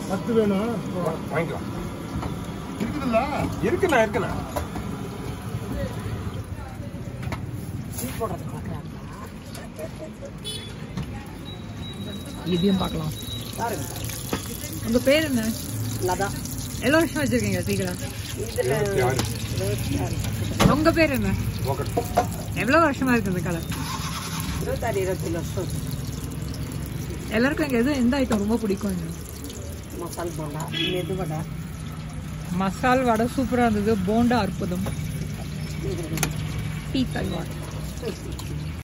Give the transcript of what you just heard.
10 வேணும். வாங்கிக்கலாம். இருக்குதுல்ல? இருக்குண்ணா. இதையும் பார்க்கலாம். உங்க பேர் என்ன? லதா. எவ்வளோ வருஷம் வச்சிருக்கீங்க சீக்கிரம்? 26. உங்க பேர் என்ன? எவ்வளவு வருஷமா இருக்கு இந்த கடை? 26 வருஷம். எல்லாருக்கும் இங்க எந்த ஐட்டம் ரொம்ப பிடிக்கும்? மசால் போண்டா, மெது வடை. மசால் வடை சூப்பரா இருந்தது. போண்டா அற்புதம். டீ தல்வார்.